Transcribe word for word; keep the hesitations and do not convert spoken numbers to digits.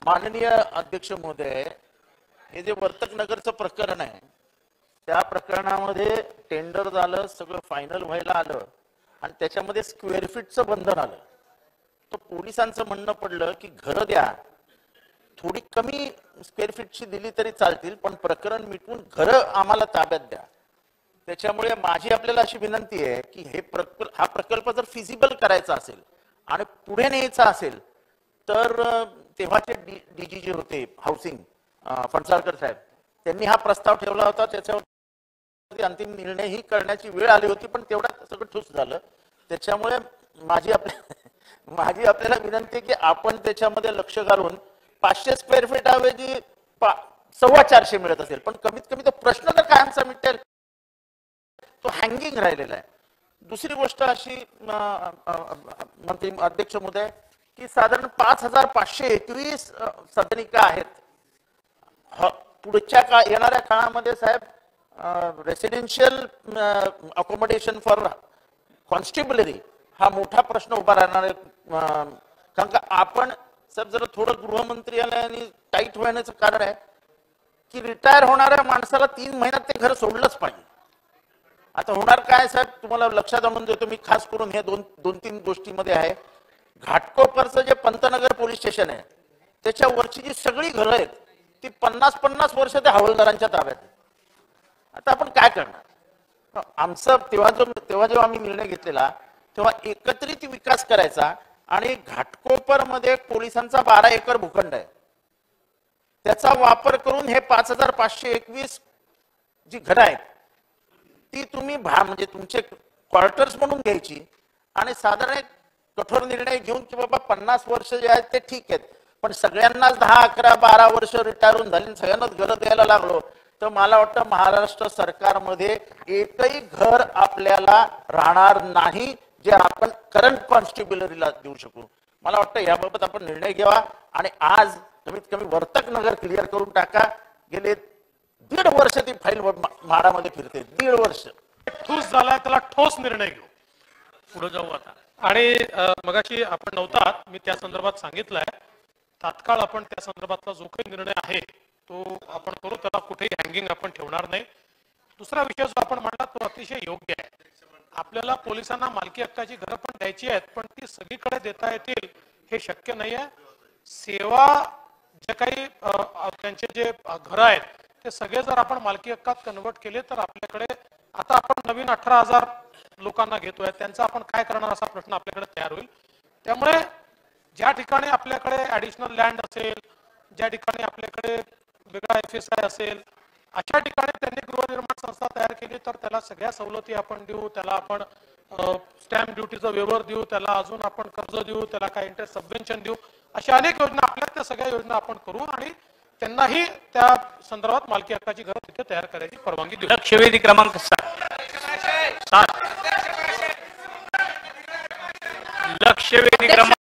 माननीय अध्यक्ष महोदय, हे जे वर्तक नगरचं प्रकरण आहे त्या प्रकरणामध्ये टेंडर झालं, सगळं फायनल व्हायला आलं आणि त्याच्यामध्ये स्क्वेअर फीटचं बंधन आलं. तर पोलिसांचं म्हणणं पडलं की घरं द्या, थोडी कमी स्क्वेअर फीटची दिली तरी चालतील, पण प्रकरण मिटवून घरं आम्हाला ताब्यात द्या. त्याच्यामुळे माझी आपल्याला अशी विनंती आहे की हे प्रकल्प हा प्रकल्प जर फिजिबल करायचा असेल आणि पुढे न्यायचा असेल तर तेव्हाचे डीजी जे होते हाऊसिंग फणसाळकर साहेब, त्यांनी हा प्रस्ताव ठेवला होता. त्याच्यावर अंतिम निर्णयही करण्याची वेळ आली होती, पण तेवढा सगळं ठुस झालं. त्याच्यामुळे माझी आपल्या माझी आपल्याला विनंती आहे की आपण त्याच्यामध्ये लक्ष घालून पाचशे स्क्वेअर फीट ऐवजी सव्वा चारशे मिळत असेल, पण कमीत कमी तो प्रश्न तर कायमचा मिटेल, तो हँगिंग राहिलेला आहे. दुसरी गोष्ट अशी मंत्री अध्यक्ष महोदय की साधारण पाच हजार पाचशे एकवीस सदनिका आहेत. पुढच्या काळ येणाऱ्या काळामध्ये साहेब रेसिडेन्शियल अकोमोडेशन फॉर कॉन्स्टेबलरी हा मोठा प्रश्न उभा राहणार आहे. कारण का आपण साहेब जरा थोडं गृहमंत्र्यालयाने टाईट होण्याचं कारण आहे की रिटायर होणाऱ्या माणसाला तीन महिन्यात ते घर सोडलंच पाहिजे. आता होणार काय साहेब, तुम्हाला लक्षात आणून देतो मी, खास करून हे दोन दोन तीन गोष्टीमध्ये आहे. घाटकोपरचं जे पंतनगर पोलीस स्टेशन आहे त्याच्या वरची जी सगळी घरं आहेत ती पन्नास पन्नास वर्ष त्या हवालदारांच्या ताब्यात आहे. आता आपण काय करणार? आमचं तेव्हा जो तेव्हा जेव्हा आम्ही निर्णय घेतलेला तेव्हा एकत्रित विकास करायचा आणि घाटकोपर मध्ये पोलिसांचा बारा एकर भूखंड आहे, त्याचा वापर करून हे पाच हजार पाचशे एकवीस जी घरं आहेत ती तुम्ही भा म्हणजे तुमचे क्वार्टर्स म्हणून घ्यायची आणि साधारण एक कठोर निर्णय घेऊन की बाबा पन्नास वर्ष जे आहेत ते ठीक आहेत, पण सगळ्यांनाच दहा अकरा बारा वर्ष रिटायर होऊन झाली, सगळ्यांनाच घरं द्यायला लागलो तर मला वाटतं महाराष्ट्र सरकारमध्ये एकही घर आपल्याला राहणार नाही जे आपण करंट कॉन्स्टेबलरीला देऊ शकू. मला वाटतं याबाबत आपण निर्णय घ्यावा आणि आज कमीत कमी वर्तक नगर क्लिअर करून टाका. गेले दीड वर्ष ती फाईल म्हाडामध्ये फिरते, दीड वर्ष. ठोस झाला, त्याला ठोस निर्णय घेऊ, पुढे जाऊ आता. आणि मगाशी आपण नव्हतात, मी त्या संदर्भात सांगितलंय, तात्काळ आपण त्या संदर्भातला जो काही निर्णय आहे तो आपण करू, त्याला कुठेही हँगिंग आपण ठेवणार नाही. दुसरा विषय जो आपण म्हणला तो अतिशय योग्य आहे. आपल्याला पोलिसांना मालकी हक्काची घरं पण द्यायची आहेत, पण ती सगळीकडे देता येतील हे शक्य नाही आहे. सेवा जे काही त्यांचे जे घरं आहेत ते सगळे जर आपण मालकी हक्कात कन्वर्ट केले तर आपल्याकडे आता आपण नवीन अठरा हजार लोकांना घेतोय, त्यांचा आपण काय करणार असा प्रश्न आपल्याकडे तयार होईल. त्यामुळे ज्या ठिकाणी आपल्याकडे ऍडिशनल लँड असेल, ज्या ठिकाणी आपल्याकडे वेगळा एफ एस आय असेल, अशा ठिकाणी त्यांनी गृहनिर्माण संस्था तयार केली तर त्याला सगळ्या सवलती आपण देऊ, त्याला आपण स्टॅम्प ड्युटीचा वेवर देऊ, त्याला अजून आपण कर्ज देऊ, त्याला काय इंटरेस्ट सबवेन्शन देऊ, अशा अनेक योजना आपल्या त्या सगळ्या योजना आपण करू आणि त्यांनाही त्या संदर्भात मालकी हक्काची घरं तिथे तयार करायची परवानगी देऊ. लक्षवेधी क्रमांक सात सात लक्षवेधी क्रमांक